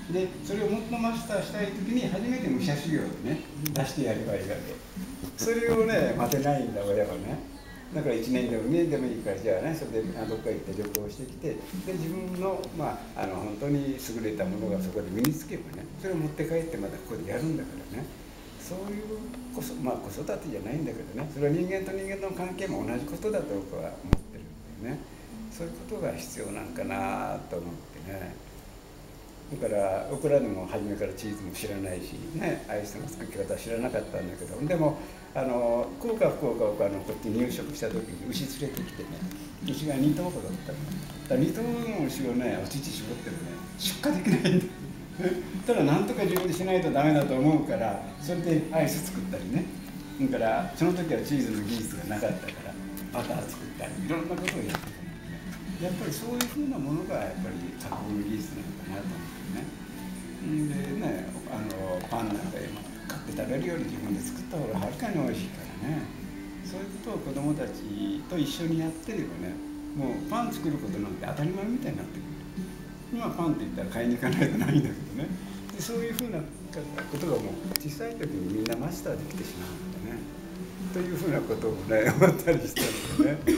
でそれをもっとマスターしたい時に初めて武者修行をね出してやればいいわけ。それをね待てないんだ親はね。だから1年でも2年でもいいから、じゃあね、それでどっか行って旅行してきて、で自分の、本当に優れたものがそこで身につけばね、それを持って帰ってまたここでやるんだからね。そういう子育てじゃないんだけどね、それは人間と人間の関係も同じことだと僕は思ってるんだよね。そういうことが必要なんかなと思ってね。だから僕らでも初めからチーズも知らないしね、アイスの作り方は知らなかったんだけど、でも福岡こっち入植した時に牛連れてきてね、牛が2頭ほどだったの。だから2頭の牛をねお乳絞ってもね出荷できないんだよ。ただなんとか自分でしないとダメだと思うから、それでアイス作ったりね、だからその時はチーズの技術がなかったからバター作ったりいろんなことをやってたので、やっぱりそういうふうなものがやっぱり加工の技術なのかなと思ってね。でね、パンなんか買って食べるより自分で作った方がはるかに美味しいからね。そういうことを子どもたちと一緒にやってればね、もうパン作ることなんて当たり前みたいになってくる。今パンって言ったら買いに行かないとないんだけどね。でそういうふうなことがもう小さい時にみんなマスターできてしまうんだね。というふうなことをね思ったりしたんだよね。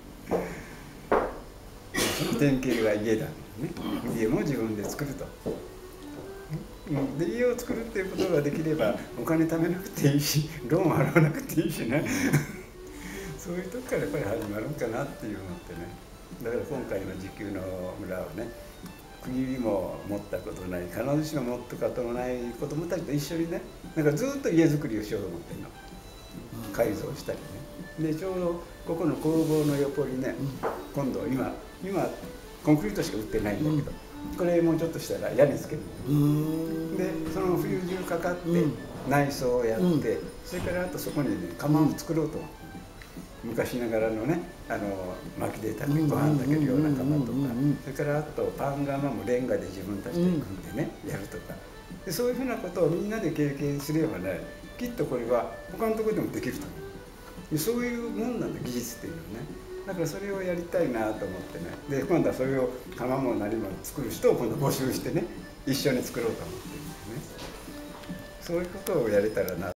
その典型が家だね。家も自分で作ると。で家を作るっていうことができればお金貯めなくていいし、ローン払わなくていいしね。そういうとこからやっぱり始まるんかなっていうのってね。だから今回の自給の村はね、国も持ったことない、必ずしも持ったことのない子どもたちと一緒にね、なんかずっと家づくりをしようと思ってるの。改造したりね。でちょうどここの工房の横にね、今度今コンクリートしか売ってないんだけど、これもうちょっとしたら屋根つけるの。でその冬中かかって内装をやって、それからあとそこにね窯を作ろうと思って。昔ながらのね薪でご飯炊けるような窯とか、それからあとパン窯もレンガで自分たちで組んでねやるとか、でそういうふうなことをみんなで経験すればね、きっとこれは他のところでもできると思う。でそういうもんなんだ技術っていうのはね。だからそれをやりたいなと思ってね、で今度はそれを窯も何も作る人を今度募集してね、一緒に作ろうと思ってるんですね。そういうことをやれたらな。